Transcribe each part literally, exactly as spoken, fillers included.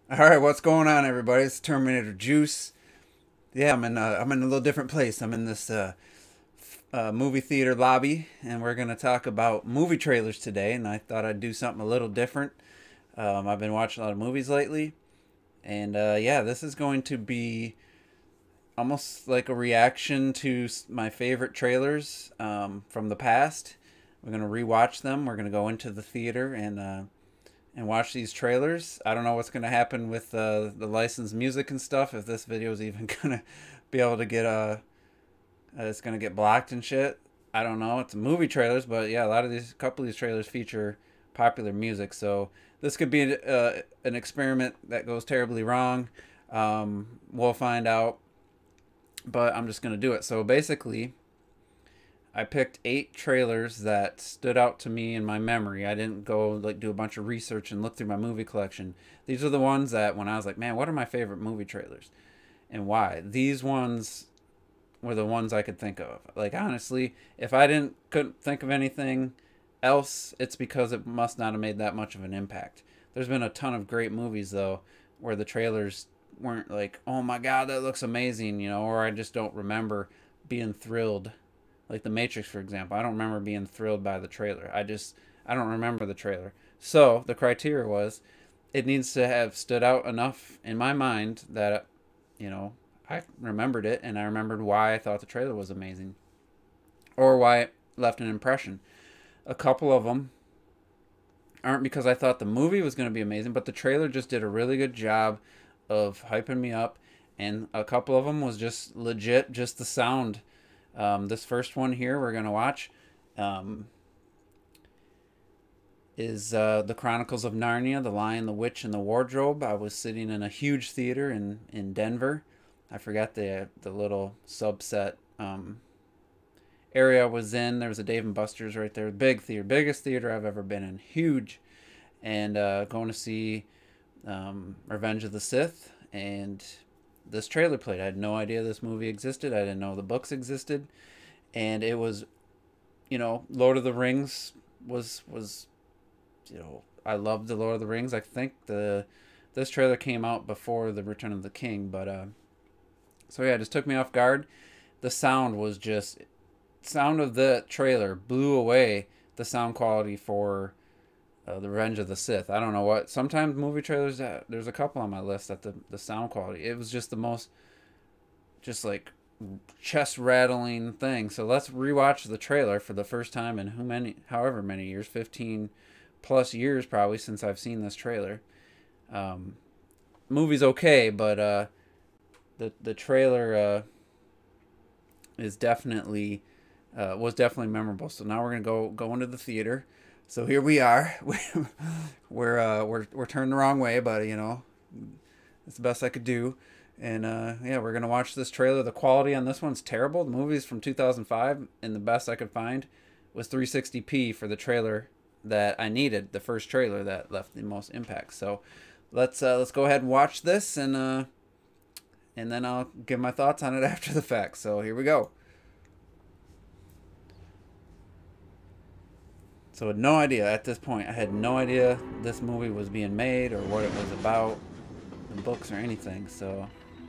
All right, what's going on, everybody? It's Terminator Juice. Yeah, I'm in. Uh, I'm in a little different place. I'm in this uh, uh, movie theater lobby, and we're gonna talk about movie trailers today. And I thought I'd do something a little different. Um, I've been watching a lot of movies lately, and uh, yeah, this is going to be almost like a reaction to my favorite trailers um, from the past. We're gonna rewatch them. We're gonna go into the theater and uh, and watch these trailers. I don't know what's going to happen with uh, the licensed music and stuff. If this video is even going to be able to get uh, uh it's going to get blocked and shit. I don't know. It's movie trailers, but yeah, a lot of these, a couple of these trailers feature popular music. So this could be uh, an experiment that goes terribly wrong. Um, we'll find out. But I'm just going to do it. So basically, I picked eight trailers that stood out to me in my memory. I didn't go like do a bunch of research and look through my movie collection. These are the ones that when I was like, man, what are my favorite movie trailers and why? These ones were the ones I could think of. Like honestly, if I didn't couldn't think of anything else, it's because it must not have made that much of an impact. There's been a ton of great movies though where the trailers weren't like, "Oh my god, that looks amazing," you know, or I just don't remember being thrilled. Like The Matrix, for example. I don't remember being thrilled by the trailer. I just, I don't remember the trailer. So the criteria was it needs to have stood out enough in my mind that, you know, I remembered it and I remembered why I thought the trailer was amazing. Or why it left an impression. A couple of them aren't because I thought the movie was going to be amazing, but the trailer just did a really good job of hyping me up. And a couple of them was just legit, just the sound. Um, this first one here we're going to watch um, is uh, The Chronicles of Narnia, The Lion, the Witch, and the Wardrobe. I was sitting in a huge theater in, in Denver. I forgot the the little subset um, area I was in. There was a Dave and Buster's right there. Big theater. Biggest theater I've ever been in. Huge. And uh, going to see um, Revenge of the Sith. And this trailer played. I had no idea this movie existed. I didn't know the books existed, and it was, you know, Lord of the Rings was was, you know, I loved the Lord of the Rings. I think the this trailer came out before the Return of the King, but uh, so yeah, it just took me off guard. The sound was just sound of the trailer blew away the sound quality for Uh, the Revenge of the Sith. I don't know what. Sometimes movie trailers, uh, there's a couple on my list that the, the sound quality, it was just the most, just like chest rattling thing. So let's rewatch the trailer for the first time in who many, however many years, fifteen plus years probably since I've seen this trailer. Um, movie's okay, but uh, the the trailer uh, is definitely uh, was definitely memorable. So now we're gonna go go into the theater. So here we are. we're uh, we're we're turned the wrong way, but you know, it's the best I could do. And uh, yeah, we're gonna watch this trailer. The quality on this one's terrible. The movie's from two thousand five, and the best I could find was three sixty p for the trailer that I needed. The first trailer that left the most impact. So let's uh, let's go ahead and watch this, and uh, and then I'll give my thoughts on it after the fact. So here we go. So I had no idea at this point. I had no idea this movie was being made or what it was about, the books or anything. So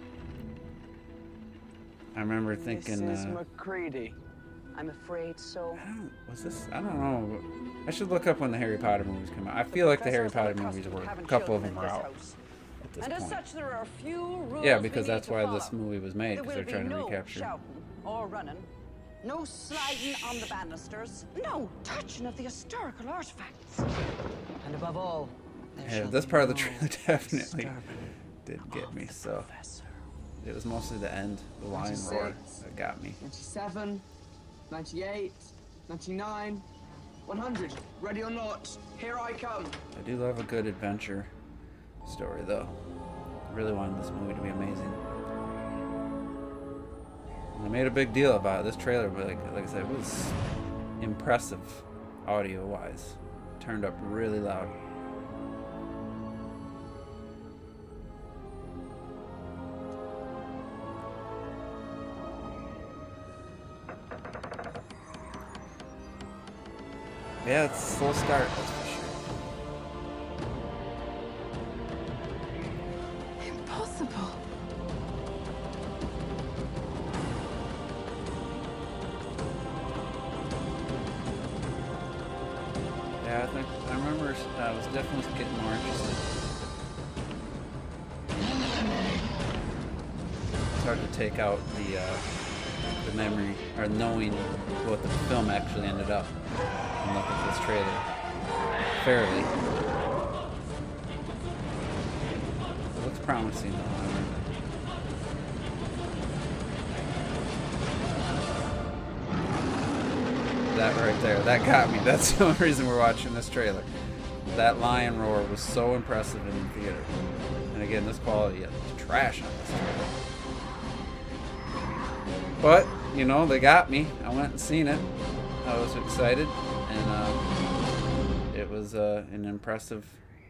I remember thinking, Missus uh, McCready. I'm afraid so. I don't, was this? I don't know. I should look up when the Harry Potter movies come out. I feel like the Harry Potter movies were, a couple of them were out at this And as point. such, there are a few rules Yeah, because we need that's to why follow. this movie was made, There because will they're trying be to no recapture. shouting or running. No sliding on the banisters. No touching of the historical artifacts. And above all, there Yeah, shall this be part of the no trailer definitely disturbing did get of me. the So professor. it was mostly the end, the lion roar, that got me. ninety-seven, ninety-eight, ninety-nine, one hundred. Ready or not, here I come. I do love a good adventure story, though. I really wanted this movie to be amazing. And I made a big deal about it. This trailer, but like, like I said, it was impressive audio-wise. Turned up really loud. Yeah, it's a slow start, that's for sure. definitely getting more interested. It's hard to take out the uh, the memory or knowing what the film actually ended up and look at this trailer fairly. It looks promising though. That right there, that got me. That's the only reason we're watching this trailer. That lion roar was so impressive in the theater. And again, this quality is trash on this trailer. But, you know, they got me. I went and seen it. I was excited. And uh, it was uh, an impressive...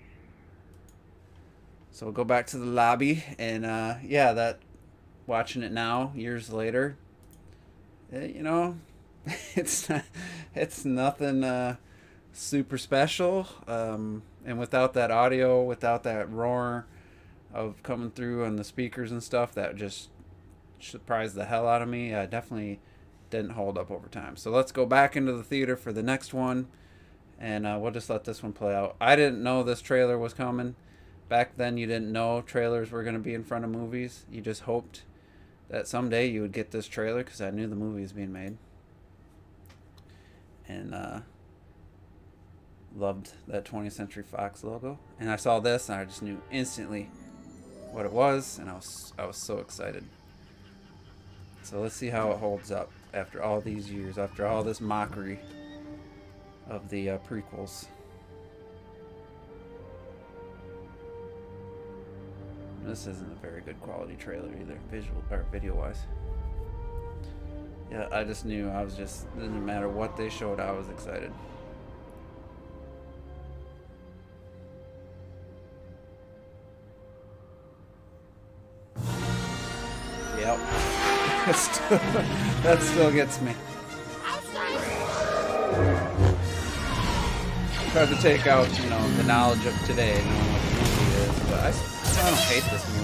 So we'll go back to the lobby. And uh, yeah, that watching it now, years later, it, you know... it's not, it's nothing uh, super special, um, and without that audio, without that roar of coming through on the speakers and stuff, that just surprised the hell out of me. I definitely didn't hold up over time. So let's go back into the theater for the next one, and uh, we'll just let this one play out. I didn't know this trailer was coming. Back then, you didn't know trailers were going to be in front of movies. You just hoped that someday you would get this trailer because I knew the movie was being made. And uh, loved that twentieth Century Fox logo. And I saw this, and I just knew instantly what it was, and I was I was so excited. So let's see how it holds up after all these years, after all this mockery of the uh, prequels. This isn't a very good quality trailer either, visual or video-wise. Yeah, I just knew. I was just, didn't matter what they showed, I was excited. Yep. still, that still gets me. Tried to take out, you know, the knowledge of today, knowing what the movie is, but I, I don't hate this movie.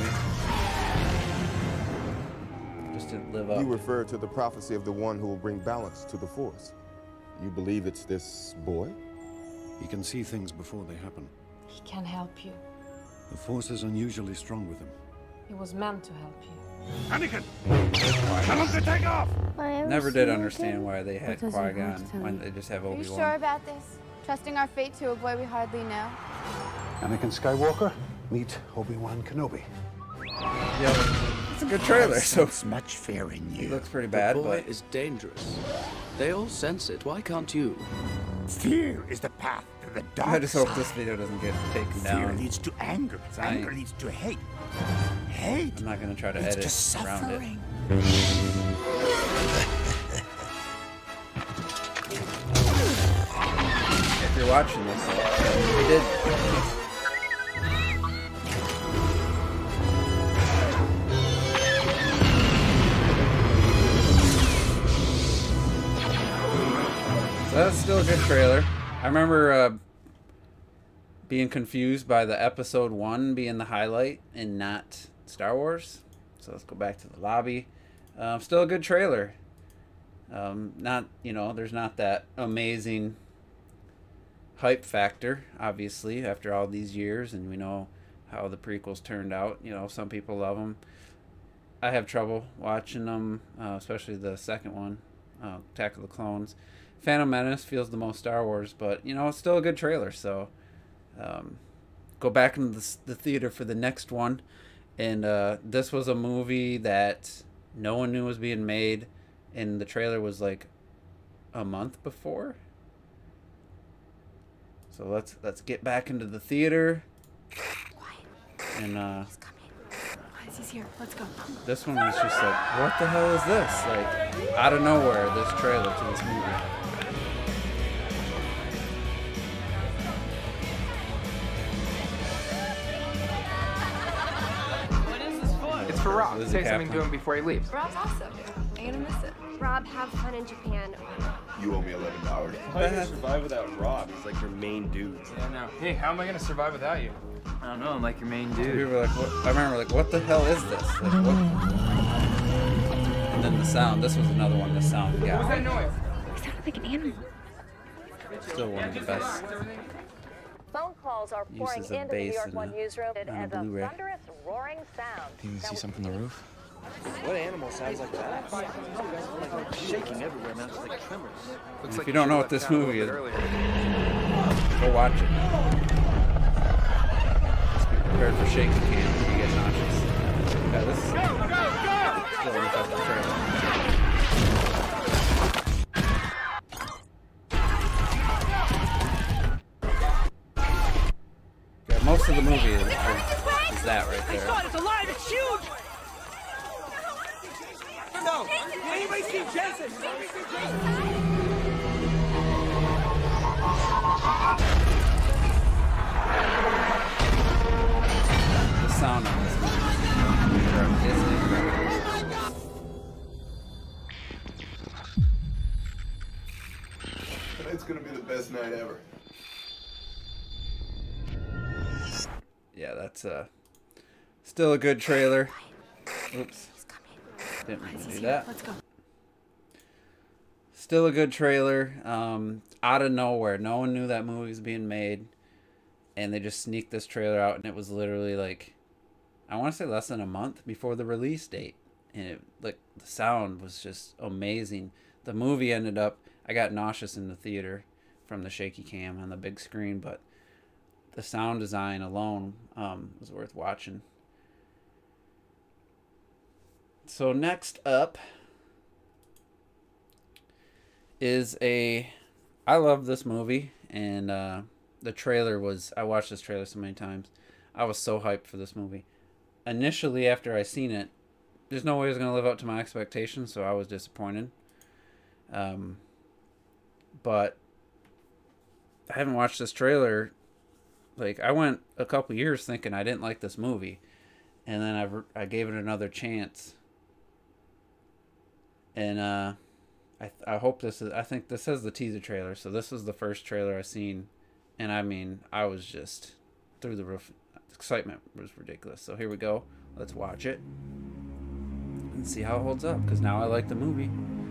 Live up. You refer to the prophecy of the one who will bring balance to the Force. You believe it's this boy? He can see things before they happen. He can help you. The Force is unusually strong with him. He was meant to help you. Anakin! Tell him to take off! Never did understand why they had Qui-Gon when they just have Obi-Wan. Are you sure about this? Trusting our fate to a boy we hardly know? Anakin Skywalker, meet Obi-Wan Kenobi. Yep. It's a good trailer, so it's much fear in you. It looks pretty bad, the boy but is dangerous. They all sense it. Why can't you? Fear is the path to the dark I just hope side. this video doesn't get taken Fear down. Fear leads to anger. Anger leads to hate. Hate. I'm not gonna try to edit leads to suffering. around it. If you're watching this, you did. That's still a good trailer. I remember uh, being confused by the episode one being the highlight and not Star Wars. So let's go back to the lobby. Um, still a good trailer. Um, not, you know, there's not that amazing hype factor, obviously, after all these years. And we know how the prequels turned out. You know, some people love them. I have trouble watching them, uh, especially the second one, uh, Attack of the Clones. Phantom Menace feels the most Star Wars, but, you know, it's still a good trailer, so um, go back into the, the theater for the next one. And uh, this was a movie that no one knew was being made, and the trailer was like a month before. So let's let's get back into the theater. And uh, He's here. Let's go. This one was just like, what the hell is this? Like, out of nowhere, this trailer to this movie. It's for Rob. Lizzie Say something Kaplan. to him before he leaves. Rob's awesome. I'm gonna miss it. Rob, have fun in Japan. You owe me eleven dollars. How are you gonna survive without Rob? He's like your main dude. Yeah, no. Hey, how am I gonna survive without you? I don't know, I'm like your main dude. People were like, what? I remember, like, what the hell is this? Like, what? And then the sound. This was another one. The sound What was that got noise? It sounded like an animal. still one of the best. Phone call. calls are pouring uses of into the New bass York and One a- newsroom and a and a Blu-ray. thunderous roaring sound. Can you see something from the roof? What animal sounds like that? Like shaking everywhere, man. It's like tremors. And Looks if like you don't know what should've this left town a movie is, little bit go watch it. Just be prepared for shaky cam if you get nauseous. Yeah, this is still an effective trailer. Yeah, most of the movie is, is that right there. It's alive! It's huge! No! Anybody see Jensen? The sound on this movie is incredible. Tonight's gonna be the best night ever. Yeah, that's uh, still a good trailer. Oops. Didn't mean to do that. Let's go. Still a good trailer. Um, out of nowhere, no one knew that movie was being made, and they just sneaked this trailer out, and it was literally like, I want to say less than a month before the release date, and it, like the sound was just amazing. The movie ended up, I got nauseous in the theater from the shaky cam on the big screen, but the sound design alone um, was worth watching. So next up is a, I love this movie, and uh, the trailer was, I watched this trailer so many times. I was so hyped for this movie. Initially, after I seen it, there's no way it was going to live up to my expectations, so I was disappointed. Um, but I haven't watched this trailer. Like, I went a couple years thinking I didn't like this movie, and then I, I gave it another chance. And uh, I I hope this is, I think this is the teaser trailer, so this is the first trailer I seen, and I mean, I was just through the roof. Excitement was ridiculous. So here we go. Let's watch it and see how it holds up, because now I like the movie.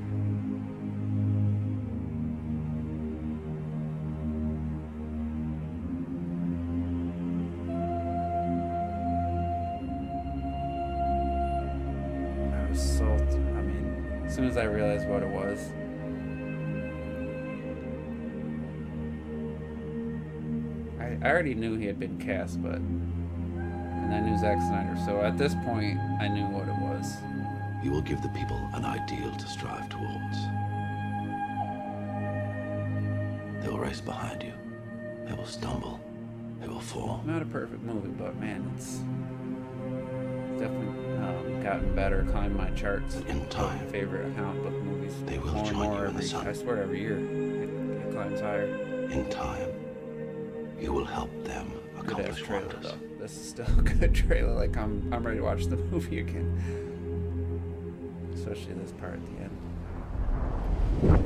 I was so, I mean, as soon as I realized what it was, I, I already knew he had been cast, but, and I knew Zack Snyder, so at this point, I knew what it was. You will give the people an ideal to strive towards. They will race behind you. They will stumble. They will fall. Not a perfect movie, but man, it's definitely um, gotten better. Climbed my charts. In time, my favorite comic book movies. They will more and join more you in the every, sun. I swear every year it, it climbs higher. In time, you will help them Good ass accomplish trailer wonders. though. This is still a good trailer. Like I'm, I'm ready to watch the movie again. Especially this part at the end.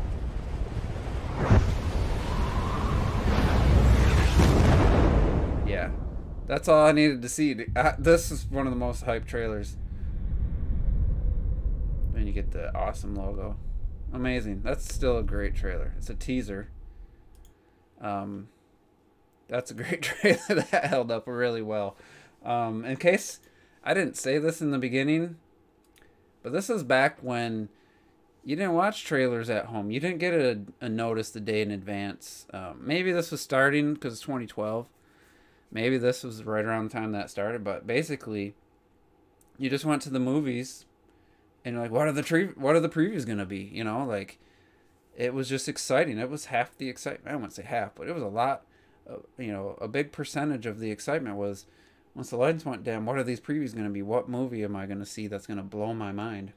Yeah, that's all I needed to see. Uh, this is one of the most hyped trailers. And you get the awesome logo. Amazing. That's still a great trailer. It's a teaser. Um, that's a great trailer that held up really well. Um, in case I didn't say this in the beginning, but this is back when you didn't watch trailers at home. You didn't get a, a notice the day in advance. Um, maybe this was starting because it's twenty twelve. Maybe this was right around the time that started. But basically, you just went to the movies and you're like, what are the tre- what are the previews going to be? You know, like, it was just exciting. It was half the excitement. I don't want to say half, but it was a lot. Uh, you know, a big percentage of the excitement was once the lights went down, what are these previews going to be? What movie am I going to see that's going to blow my mind?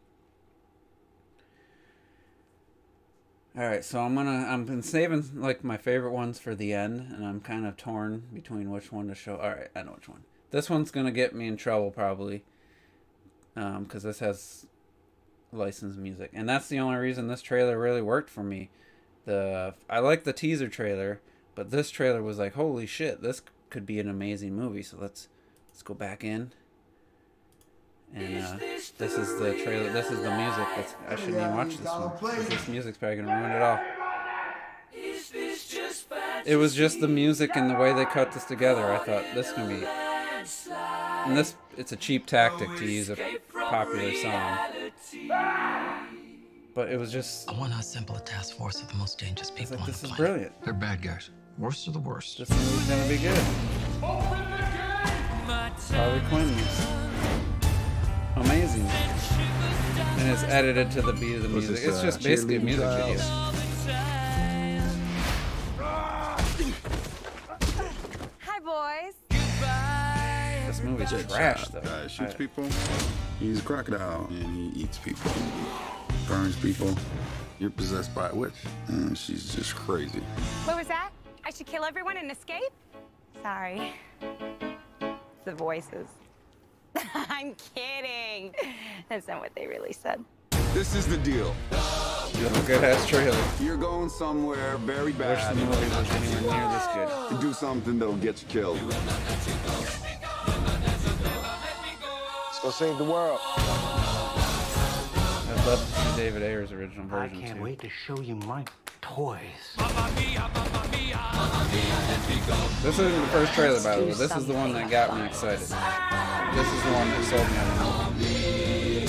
All right, so I'm gonna I'm been saving like my favorite ones for the end, and I'm kind of torn between which one to show. All right, I know which one. This one's gonna get me in trouble probably, um, because this has licensed music, and that's the only reason this trailer really worked for me. The I like the teaser trailer, but this trailer was like, holy shit, this could be an amazing movie. So let's let's go back in. And uh, this is the trailer. This is the music. That's, I shouldn't even watch this one. This music's probably gonna ruin it all. it was just the music and the way they cut this together. I thought this is gonna be, and this it's a cheap tactic to use a popular song, but it was just. I want to assemble a task force of the most dangerous people like, on this the is planet. brilliant. They're bad guys. Worst of the worst. This movie's gonna be good. Harley Quinn is amazing, and it's edited to the beat of the music. this, It's uh, just basically a cheerleading music trials? video. Hi, boys. This movie's Good trash, job, though. guy shoots I- people. He's a crocodile, and he eats people. Burns people. You're possessed by a witch, and she's just crazy. What was that? I should kill everyone and escape? Sorry. The voices. I'm kidding. That's not what they really said. This is the deal. You have a good ass trailer. You're going somewhere very bad. Wish the movie was anywhere near this good. To do something that'll get you killed. Let's go save the world. I'd love to see David Ayer's original version I can't too. wait to show you my toys. This isn't the first trailer, by the way. This is the one that got me excited. This is the one that sold me on the movie.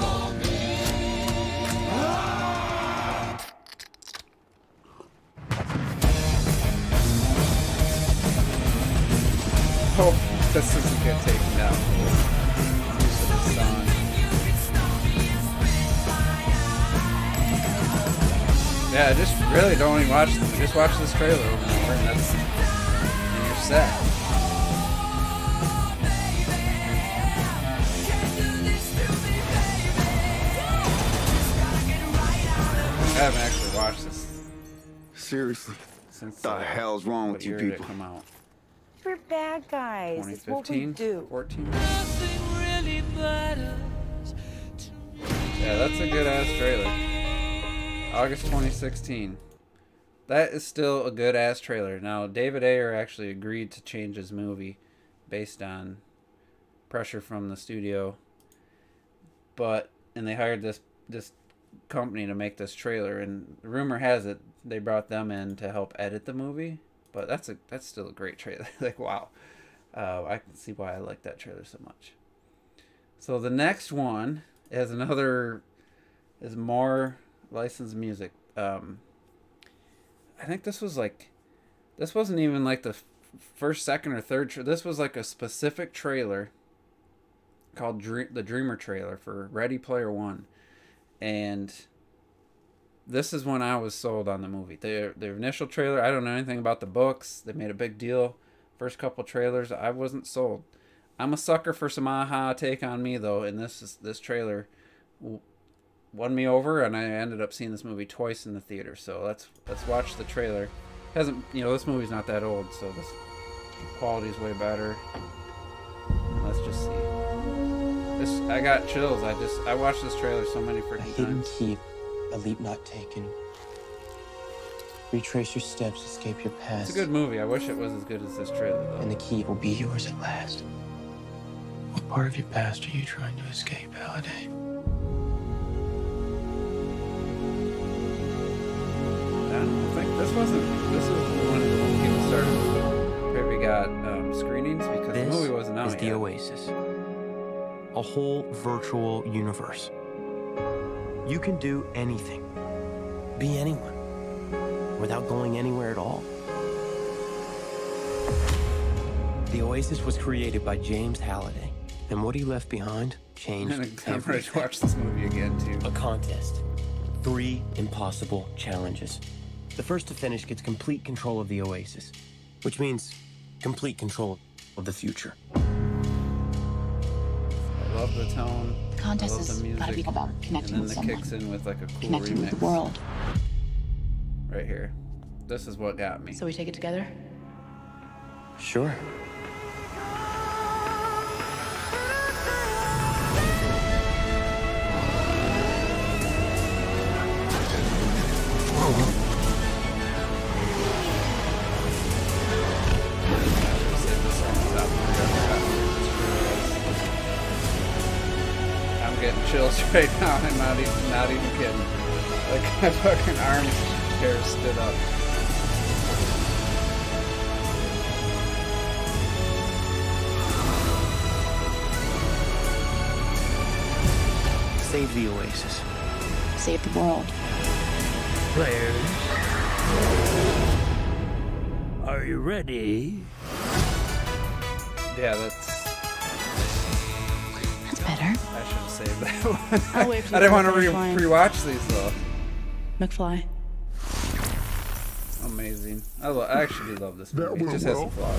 Oh, this isn't good taken down. Use of the song. Yeah, just really don't even watch them. Just watch this trailer over and over, and that's and you're set. I haven't actually watched this Seriously. since What the uh, hell's wrong what with you year did it people? come out? We're bad guys. twenty It's what we fifteen? do. fourteen? Yeah, that's a good ass trailer. August twenty sixteen. That is still a good ass trailer. Now, David Ayer actually agreed to change his movie based on pressure from the studio. But, and they hired this this company to make this trailer, and rumor has it they brought them in to help edit the movie. But that's a that's still a great trailer. Like, wow. Uh, I can see why I like that trailer so much. So the next one is another, is more licensed music. Um, I think this was like, this wasn't even like the f first, second, or third. Tra this was like a specific trailer called Dream the Dreamer trailer for Ready Player One. And this is when I was sold on the movie. The, the initial trailer, I don't know anything about the books. They made a big deal. First couple trailers, I wasn't sold. I'm a sucker for some aha take on me, though, and this is, this trailer won me over, and I ended up seeing this movie twice in the theater. So let's let's watch the trailer. Hasn't you know this movie's not that old, so this quality's way better. Let's just see. This I got chills. I just I watched this trailer so many freaking times. Hidden keep, a leap not taken. Retrace your steps, escape your past. It's a good movie. I wish it was as good as this trailer, though. And the key will be yours at last. What part of your past are you trying to escape, Halliday? I don't think this wasn't. This was when it started. Maybe we got um, screenings because This the movie wasn't out is yet. the Oasis. A whole virtual universe. You can do anything. Be anyone. Without going anywhere at all. The Oasis was created by James Halliday. And what he left behind changed I'm ready to everything. watch this movie again, too. A contest. Three impossible challenges. The first to finish gets complete control of the Oasis, which means complete control of the future. I love the tone. The contest I love is the music. gotta be about connecting and with then it someone. kicks in with like a cool Connecting remix. with the world. Right here. This is what got me. So we take it together? Sure. I'm getting chills right now. I'm not even not even kidding. Like my fucking arms hair stood up. save the Oasis. Save the world. Players, are you ready? Yeah, that's... That's better. I should have saved that one. I'll wait for I didn't want to the re flying. pre-watch these, though. McFly. Amazing. I, lo I actually do love this movie. It went just has well. some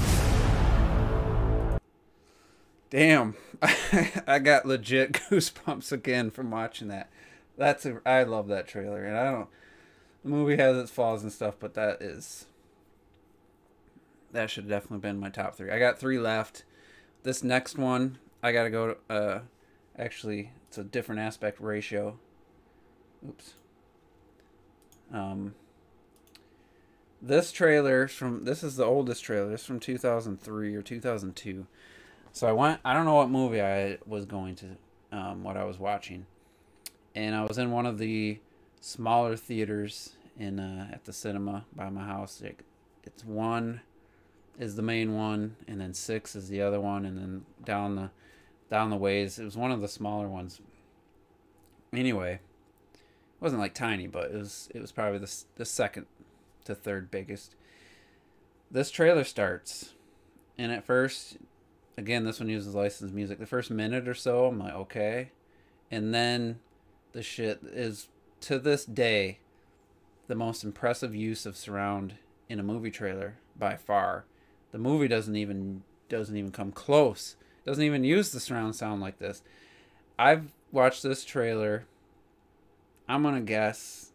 flaws. Damn. I got legit goosebumps again from watching that. That's a, I love that trailer. And I don't... The movie has its flaws and stuff, but that is... That should have definitely been my top three. I got three left. This next one, I got to go... To, uh, actually, it's a different aspect ratio. Oops. Um... This trailer from this is the oldest trailer. It's from two thousand three or two thousand two. So I went. I don't know what movie I was going to, um, what I was watching, and I was in one of the smaller theaters in uh, at the cinema by my house. It, it's one is the main one, and then six is the other one, and then down the down the ways it was one of the smaller ones. Anyway, it wasn't like tiny, but it was it was probably the the second to third biggest. This trailer starts, and at first, again, this one uses licensed music. The first minute or so, I'm like, okay. And then the shit is, to this day, the most impressive use of surround in a movie trailer by far. The movie doesn't even doesn't even come close. Doesn't even use the surround sound like this. I've watched this trailer, I'm gonna guess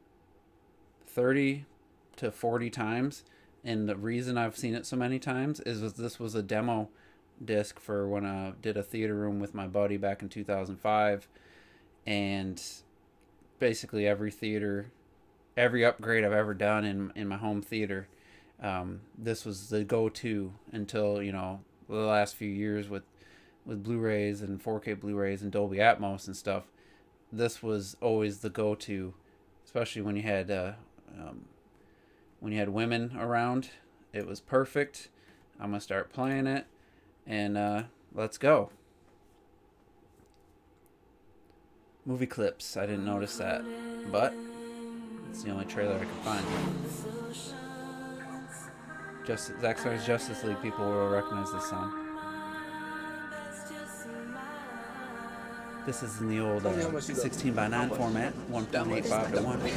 thirty to forty times, and the reason I've seen it so many times is that this was a demo disc for when I did a theater room with my buddy back in two thousand five, and basically every theater, every upgrade I've ever done in in my home theater, um, this was the go-to until, you know, the last few years with with Blu-rays and four K Blu-rays and Dolby Atmos and stuff. This was always the go-to, especially when you had uh, um, when you had women around. It was perfect. I'm gonna start playing it, and uh, let's go. Movie clips. I didn't notice that, but it's the only trailer I could find. Just Zack Snyder's Justice League people will recognize this song. This is in the old uh, sixteen by nine format, one point eight five to one.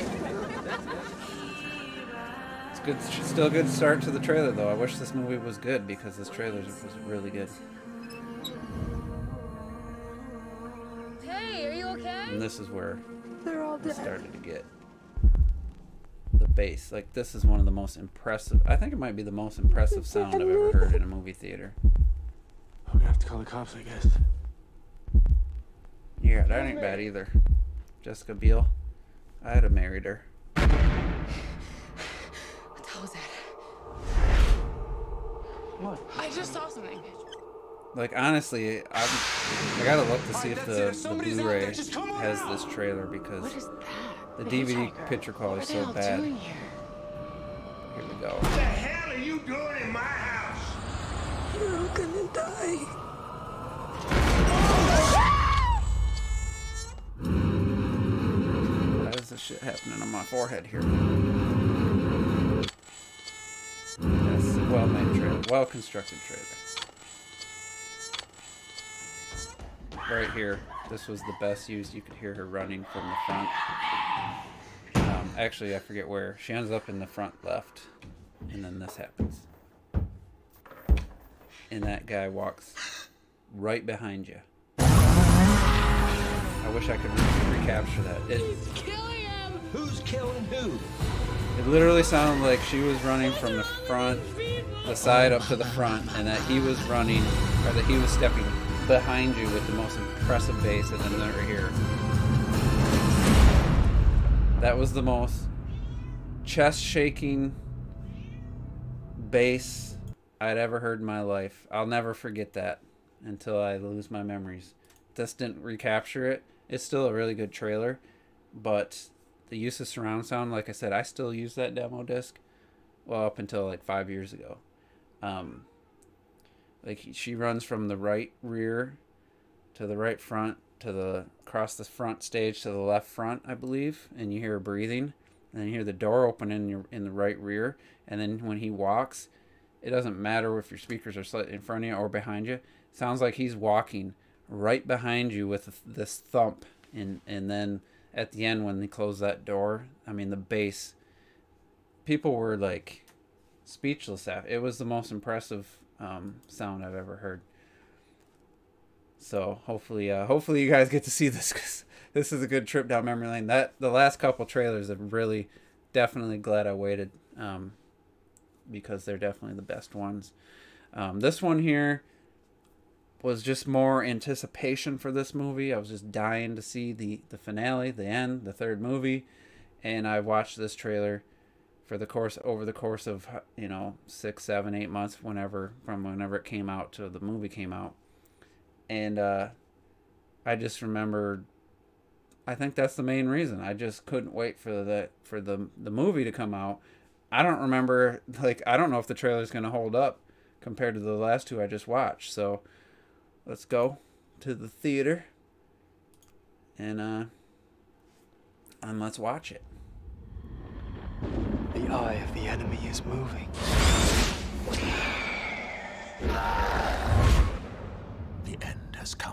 It's good, still a good start to the trailer, though. I wish this movie was good, because this trailer was really good. Hey, are you okay? And this is where They're all it dead. started to get the bass. Like, this is one of the most impressive, I think it might be the most impressive sound I've ever heard in a movie theater. I'm gonna have to call the cops, I guess. Yeah, that ain't bad either. Jessica Biel. I'd have married her. What the hell was that? What? I just saw something. Like, honestly, I'm, I gotta look to see if the, the Blu-ray has this trailer, because What is that? the D V D picture quality is so What are they bad. all doing here? Here we go. What the hell are you doing in my house? You're all gonna die. Why is this shit happening on my forehead here? That's a well-made trailer, well-constructed trailer. Right here, this was the best use. You could hear her running from the front. Um, actually, I forget where. She ends up in the front left, and then this happens. And that guy walks right behind you. I wish I could re recapture that. It, Killing him! Who's killing who? It literally sounded like she was running from the front, the side up to the front, and that he was running, or that he was stepping behind you with the most impressive bass, and then they're here. That was the most chest-shaking bass I'd ever heard in my life. I'll never forget that until I lose my memories. This didn't recapture it. It's still a really good trailer, but the use of surround sound, like I said, I still use that demo disc. Well, up until like five years ago. Um, like she runs from the right rear to the right front, to the across the front stage to the left front, I believe, and you hear her breathing, and then you hear the door open in your in the right rear, and then when he walks, it doesn't matter if your speakers are slightly in front of you or behind you. It sounds like he's walking right behind you with this thump, and and then at the end when they close that door, I mean the bass, people were like speechless. After. It was the most impressive um, sound I've ever heard. So hopefully, uh, hopefully you guys get to see this, because this is a good trip down memory lane. That the last couple trailers have really, definitely glad I waited, um, because they're definitely the best ones. Um, this one here was just more anticipation for this movie. I was just dying to see the the finale, the end, the third movie, and I watched this trailer for the course over the course of you know six, seven, eight months, whenever from whenever it came out to the movie came out. And uh, I just remember, I think that's the main reason. I just couldn't wait for the for the the movie to come out. I don't remember, like, I don't know if the trailer's going to hold up compared to the last two I just watched. So let's go to the theater and uh, and let's watch it. The eye of the enemy is moving. The end has come.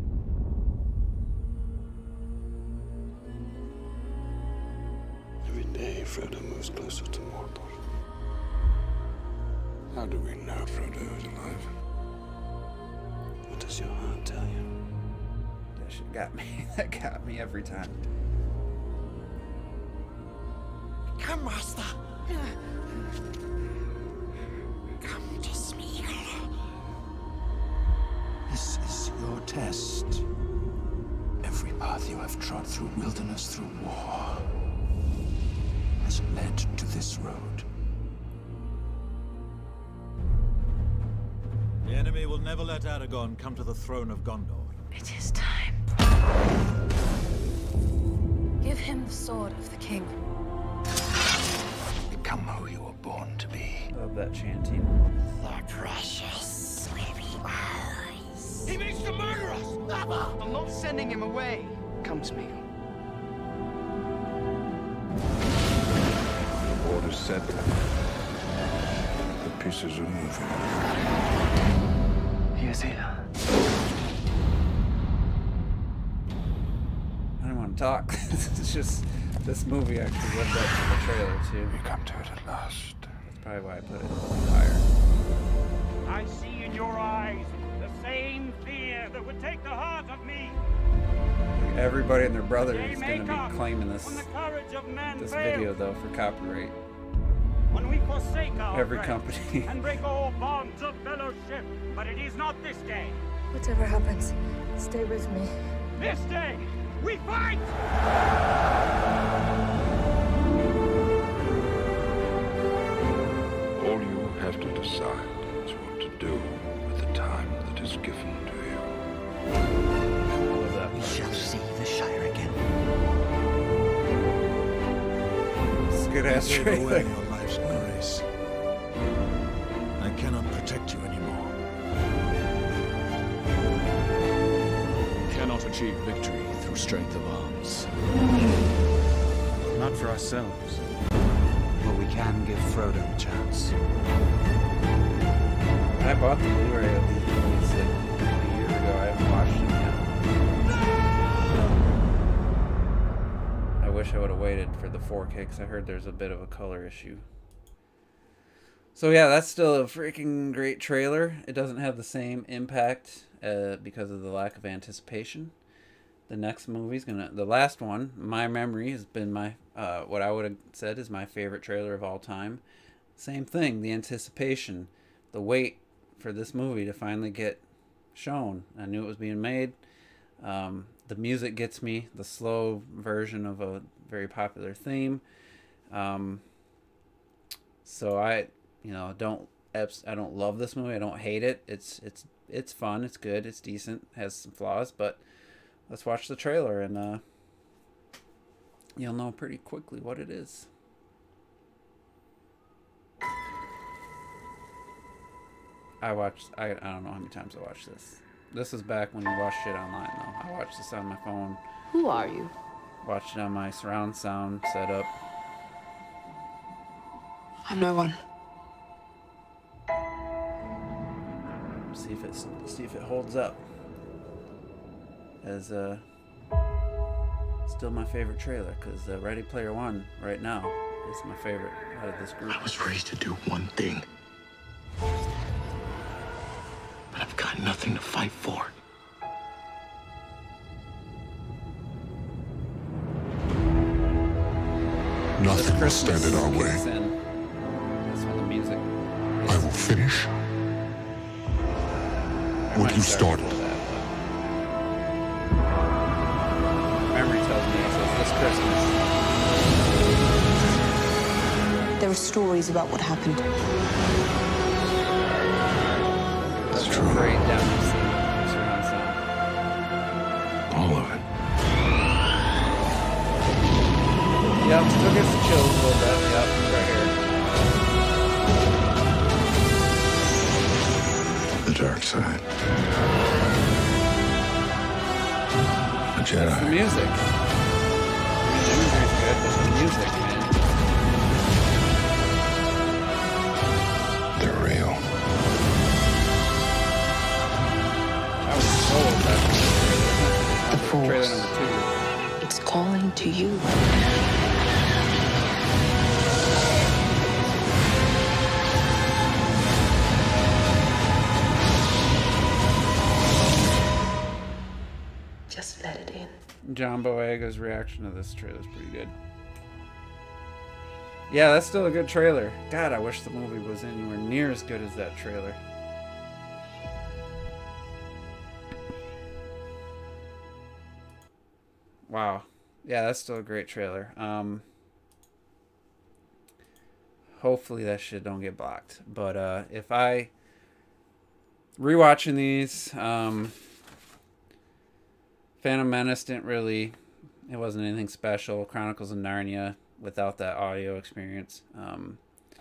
Every day, Frodo moves closer to Mordor. How do we know Frodo is alive? What does your heart tell you? That shit got me. That got me every time. Come, Master. Come to Smeagol. This is your test. Every path you have trod through wilderness, through war, has led to this road. The enemy will never let Aragorn come to the throne of Gondor. It is time. Give him the sword of the king. Become who you were born to be. Love that chanting. The precious sleepy eyes. He means to murder us! Never! I'm not sending him away. Come, Smeagol. Orders set. The pieces are moving. He is here. I don't want to talk. It's just, this movie actually lived up to the trailer too. We come to it at last. That's probably why I put it higher. I see in your eyes the same fear that would take the heart of me. Everybody and their brother is going to be claiming this this video though for copyright. When we forsake our Every friends company. and break all bonds of fellowship, but it is not this day. Whatever happens, stay with me. This day, we fight! All you have to decide is what to do with the time that is given to you. We shall see the Shire again. It's a good ass You gave trailer. away your life's grace. I cannot protect you anymore. We cannot achieve victory through strength of arms. Not for ourselves. But we can give Frodo a chance. I bought the Blu-ray of these movies like a year ago. I haven't watched them yet. I wish I would have waited for the four K because I heard there's a bit of a color issue. So yeah, that's still a freaking great trailer. It doesn't have the same impact uh, because of the lack of anticipation. The next movie's gonna, the last one, my memory has been my, uh, what I would have said is my favorite trailer of all time. Same thing, the anticipation, the wait for this movie to finally get shown. I knew it was being made. Um, the music gets me, the slow version of a very popular theme. Um, so I, you know, don't, I don't love this movie. I don't hate it. It's, it's, it's fun. It's good. It's decent. Has some flaws, but let's watch the trailer and, uh, you'll know pretty quickly what it is. I watched, I, I don't know how many times I watched this. This is back when you watch shit online, though. I watched this on my phone. Who are you? Watched it on my surround sound setup. I'm no one. See if it's see if it holds up. As uh, still my favorite trailer, because uh, Ready Player One right now is my favorite out of this group. I was raised to do one thing, but I've got nothing to fight for. Nothing will stand in our way. That's when the music. I will finish what you started. Memory tells me it says this Christmas. There are stories about what happened. It's true. Great down the surround sound. All of it. Yep, still gets the chills a little bit. Yep, right here. The dark side. A Jedi. It's the music. I mean, the imagery's good, but the music, man. They're real. I was sold after The trailer. Trailer Force. number two. It's calling to you. Just let it in. John Boyega's reaction to this trailer is pretty good. Yeah, that's still a good trailer. God, I wish the movie was anywhere near as good as that trailer. Wow. Yeah, that's still a great trailer. Um, hopefully that shit don't get blocked. But uh, if I... Rewatching these... Um, Phantom Menace didn't really... It wasn't anything special. Chronicles of Narnia without that audio experience. Um,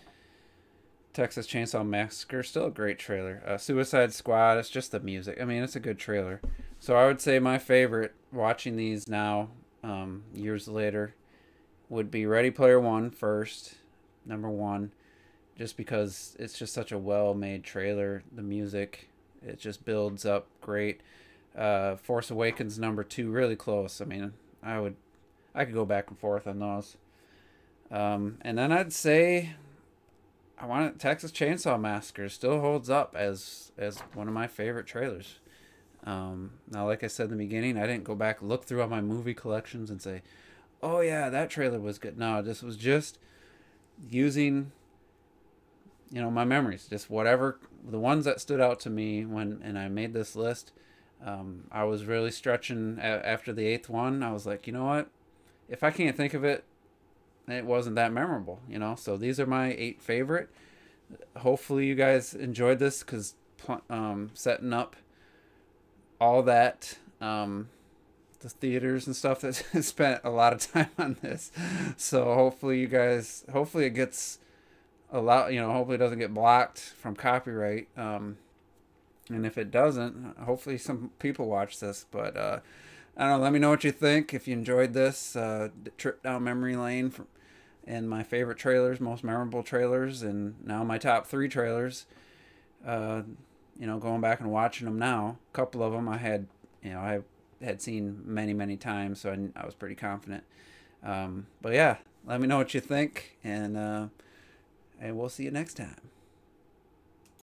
Texas Chainsaw Massacre, still a great trailer. Uh, Suicide Squad, it's just the music. I mean, it's a good trailer. So I would say my favorite, watching these now, um, years later, would be Ready Player One first, number one, just because it's just such a well-made trailer. The music, it just builds up great. Uh, Force Awakens number two, really close. I mean, I would, I could go back and forth on those. Um, and then I'd say, I want it, Texas Chainsaw Massacre still holds up as as one of my favorite trailers. Um, now, like I said in the beginning, I didn't go back and look through all my movie collections and say, oh yeah, that trailer was good. No, this was just using, you know, my memories, just whatever, the ones that stood out to me when, and I made this list. Um, I was really stretching a after the eighth one. I was like, you know what? If I can't think of it, it wasn't that memorable, you know? So these are my eight favorite. Hopefully you guys enjoyed this, because um, setting up all that, um, the theaters and stuff, that spent a lot of time on this. So hopefully you guys, hopefully it gets a lot, you know, hopefully it doesn't get blocked from copyright. Um, And if it doesn't, hopefully some people watch this. But uh, I don't know. Let me know what you think. If you enjoyed this uh, trip down memory lane from, and my favorite trailers, most memorable trailers, and now my top three trailers. Uh, you know, going back and watching them now. A couple of them I had, you know, I had seen many, many times, so I, I was pretty confident. Um, but yeah, let me know what you think, and uh, and we'll see you next time.